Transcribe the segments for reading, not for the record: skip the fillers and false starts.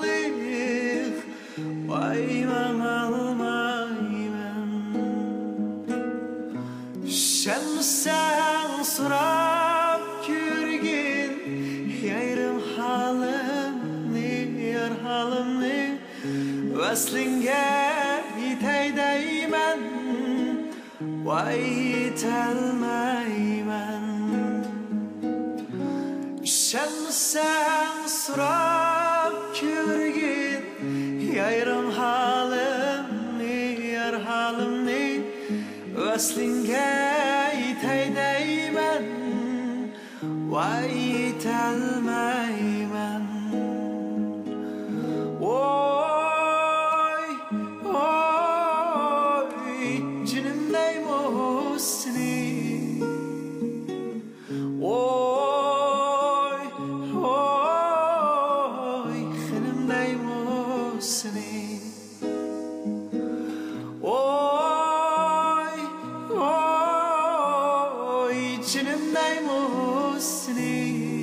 boşlaqlıq Bayman almayman Şemsen surab kürgin Yayrım halımni, yar halımni Veslinge yitay dayman Vay yitelmayman Şemsen surab kürgin Yayrım halımni, yar halımni Veslinge yitay dayman Vay yitelmayman Oy, oy Cinimdeyim o seni Oy, oy Xenimdeyim o seni Oy, oy Cinimdeyim o seni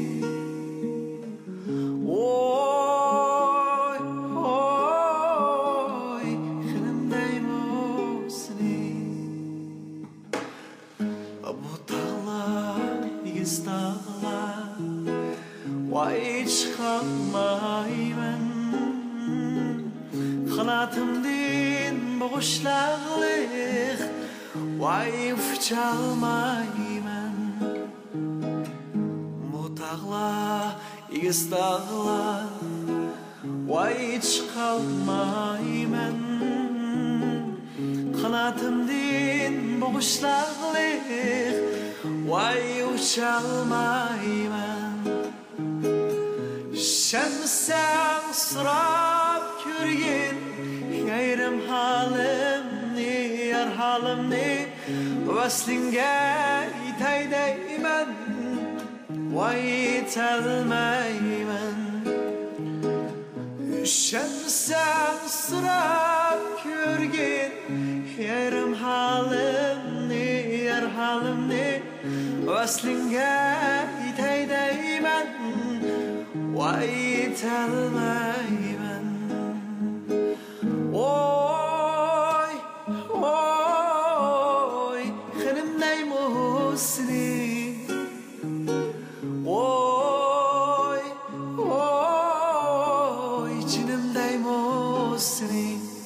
Oy, oy Xenimdeyim o seni Bu dağlar, egiz dağlar Vay çıkamayman Kanatımdin boşlaqlıq Vay uçalmayman Bu dağlar, egiz dağlar Vay çıkamayman Kanatımdin boşlaqlıq Vay uçalmayman Şemsen surab kürgin Yayrım halımni, yar halımni Veslinge yitay dayman Vay yitelmayman Şemsen surab kürgin Yayrım halımni, yar halımni Veslinge yitay dayman Vay yitelmayman Oy, oy Xenimdeyim o seni Oy, oy Cinimdeyim o seni